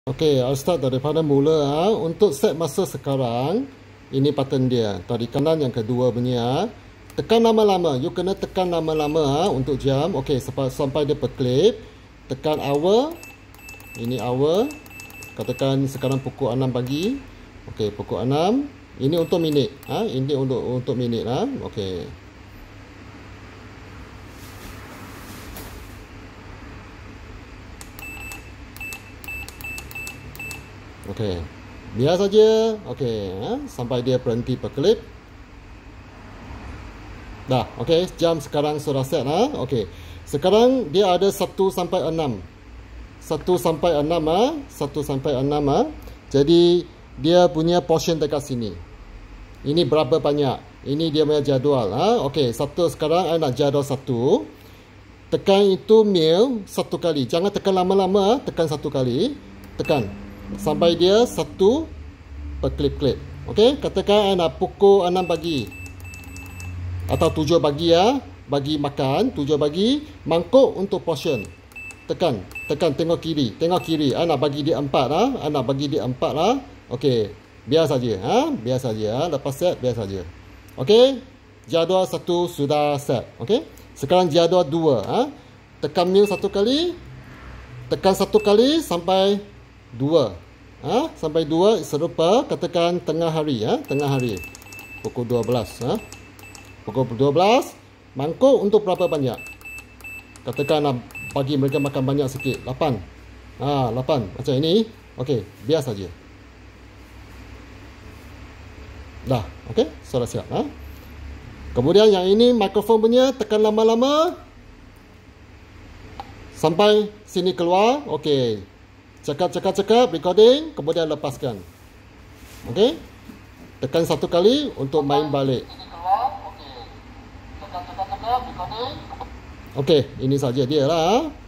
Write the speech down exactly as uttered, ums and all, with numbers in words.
Okey, I'll start daripada mula. Ha. Untuk set masa sekarang, ini pattern dia. Tadi kanan yang kedua punya. Tekan lama-lama. You kena tekan lama-lama ha, untuk jam. Okey, sampai, sampai dia berkelip. Tekan hour. Ini hour. Katakan sekarang pukul enam pagi. Okey, pukul enam. Ini untuk minit. Ha. Ini untuk untuk minit. Ha. Okey. Okey. Biar saja. Okey, ha? Sampai dia berhenti berkelip. Dah, okey, jam sekarang sudah set ha. Okey. Sekarang dia ada satu sampai enam. satu sampai enam ha. satu sampai enam ha. Jadi dia punya portion dekat sini. Ini berapa banyak? Ini dia punya jadual ha. Okey, satu sekarang I nak jadual satu. Tekan itu mil satu kali. Jangan tekan lama-lama, tekan satu kali. Tekan sampai dia satu berklip-klip. Okey, katakan I nak pukul enam pagi atau tujuh pagi ya, bagi makan, tujuh pagi, mangkuk untuk portion. Tekan, tekan tengok kiri, tengok kiri. I nak bagi dia empat ah, ha? I nak bagi dia empat lah. Ha? Okey, biar saja ha, biar saja ha? Lepas set biar saja. Okey, jadual satu sudah set. Okey, sekarang jadual dua ha? Tekan mil satu kali, tekan satu kali sampai dua. Ha? Sampai dua serupa, katakan tengah hari ya, tengah hari. Pukul dua belas ha. Pukul dua belas, mangkuk untuk berapa banyak? Katakan nak bagi mereka makan banyak sikit, lapan. Ha, lapan macam ini. Okey, biar saja. Dah, okey, sudah siap ha. Kemudian yang ini mikrofon punya, tekan lama-lama sampai sini keluar. Okey. Cakap, cakap, cakap, recording, kemudian lepaskan. Okey. Tekan satu kali untuk main balik. Okey, ini saja dia lah.